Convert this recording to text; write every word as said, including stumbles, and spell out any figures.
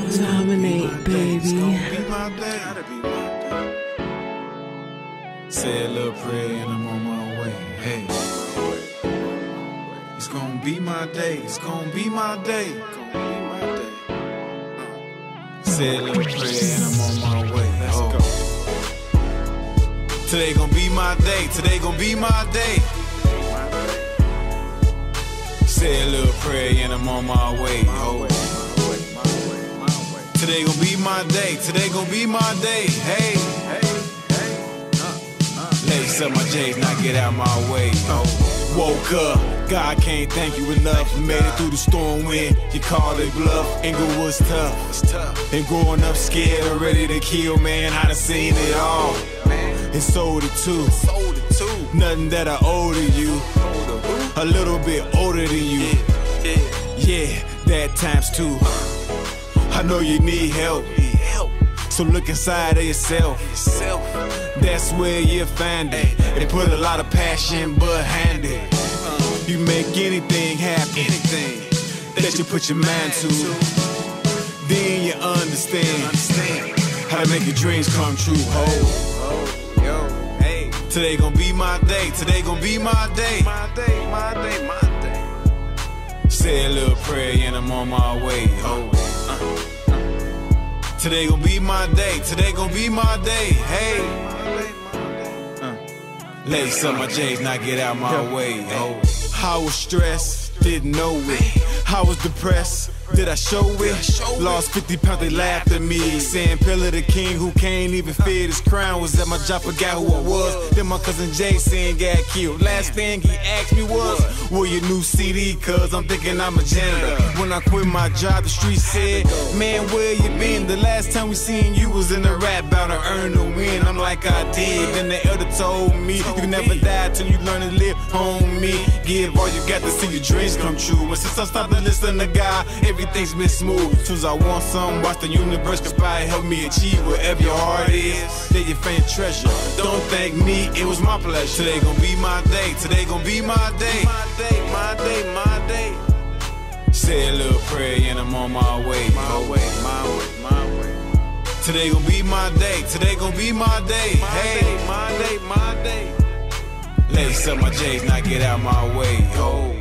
Dominate, baby. Say a little prayer and I'm on my way. Hey, it's gonna be my day. It's gonna be my day. Say a little prayer and I'm on my way. Let's go. Today gonna be my day. Today gonna be my day. Say a little prayer and I'm on my way. Oh. Today gon' be my day, today gon' be my day, hey, hey, hey, uh, uh. Lace up my J's, now get out my way, oh. Woke up, God can't thank you enough. Made it through the storm when you called it bluff. Inglewood's tough, it's tough. And growing up scared or ready to kill, man, I done seen it all. And sold it too, sold it too. Nothing that I owe to you, a little bit older than you. Yeah, that times two. I know you need help, so look inside of yourself. That's where you find it. They put a lot of passion behind it. You make anything happen that you put your mind to. Then you understand how to make your dreams come true. Oh, hey, today gon' be my day. Today gon' be my day. My day, my day, my day. Say a little prayer and I'm on my way. Oh. Today gon' be my day, today gon' be my day, hey. Uh. Lace up my J's, now get out my way, oh. I was stressed, didn't know it. I was depressed, did I show it? Lost fifty pounds, they laughed at me, saying Pilla the king who can't even fit his crown was at my job, forgot who I was. Then my cousin Jay saying got killed. Last thing he asked me was, will your new C D? Cause I'm thinking I'm a janitor. When I quit my job, the street said, man, where you been? The last time we seen you was in a rap bout to earn the win. I'm like, I did. Then the elder told me, you can never die till you learn to live, homie. Give all you got to see your dreams come true. And since I stopped to listen to God, everything's been smooth. Soon as I want something, watch the universe conspire, help me achieve whatever your heart is. They're your faint treasure. Don't thank me, it was my pleasure. Today gon' be my day. Today gon' be my day. My day, my day, my day. Say a little prayer and I'm on my way. My way, my way, my way. Today gon' be my day. Today gon' be my day. Hey, my day, my day. Lace up my J's, now get out my way. Oh.